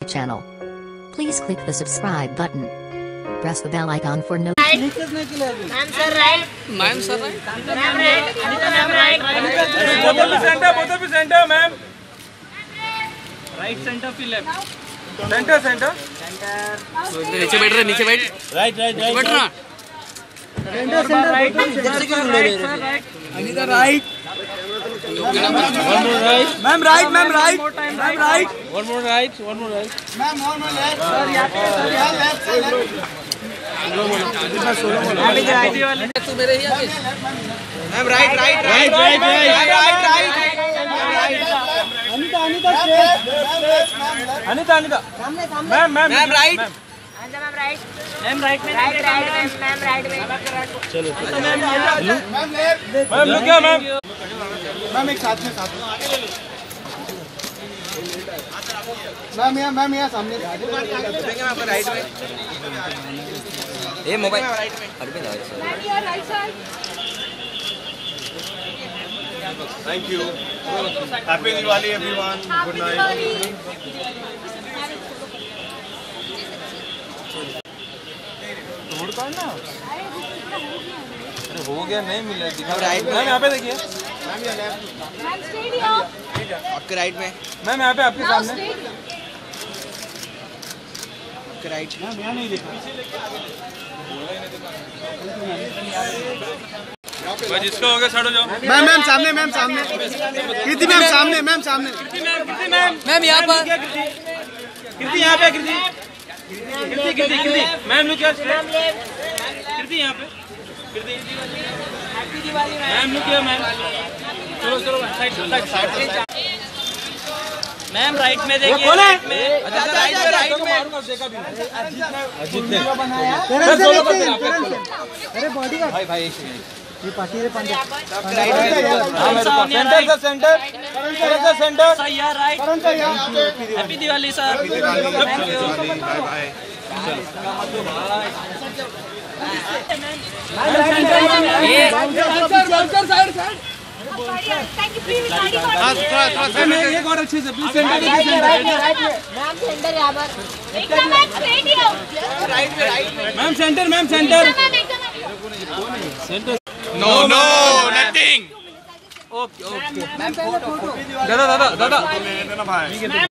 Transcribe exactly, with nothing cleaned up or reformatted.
channel. Please click the subscribe button. Press the bell icon for no. Ma'am sir right. Ma'am sir right. Ma'am right. Anita ma'am right. Both of you center. Both of you center, ma'am. Right center फिर left. Center, center. नीचे बैठ रहे नीचे बैठ. Right, right, right. बैठ ना. Center, center. Right. Anita right. One more right. Ma'am right, ma'am right. Ma'am right. One more right. One more right. Ma'am one more left. Sir यहाँ पे sir यहाँ left sir left. तू मेरे ही आगे. Ma'am right, right, right, right, right, right, right. Anita, Anita straight. Anita, Anita. सामने सामने. Ma'am, ma'am. Ma'am right. Anita ma'am right. Ma'am right में. Right right में. Ma'am right में. चलो. Ma'am left. Ma'am look here, ma'am. Ma'am एक साथ में साथ में. मैम यहाँ मैम यहाँ सामने राइट में. ये मोबाइल राइट में. Right side. Thank you happy Diwali everyone good night road का ना अरे हो गया नहीं मिला दिखा राइट मैम यहाँ पे देखिए मैम ये लेफ्ट Ma'am straight here. आपके राइट में. मैम यहाँ पे आपके Now सामने straight. आपके राइट. मैम यहाँ नहीं देखा भाई जिसका होगा छाड़ो जाओ मैम मैम सामने मैम सामने कृति मैम सामने मैम सामने Kriti ma'am Kriti ma'am ma'am यहाँ पर. कृति यहाँ पे Kriti Kriti Kriti Kriti ma'am look here Kriti यहाँ पे Kriti happy Diwali ma'am look here ma'am चलो चलो side side side ma'am right में देखिए. राइट में. अच्छा राइट में राइट में देखा भी अजीत ने बनाया अरे बॉडी का भाई भाई ये पार्टी रे पंजा सेंटर का सेंटर करण का सेंटर सही है राइट. करण का यहाँ happy Diwali sir. Thank you. Bye bye Thank you. Please गाड़ी एक और अच्छे से प्लीज सेंटर Ma'am center यहाँ पर. एकदम ma'am straight here. राइट में राइट में ma'am centre ma'am centre Ma'am एकदम. Centre no no nothing. Okay okay दादा दादा दादा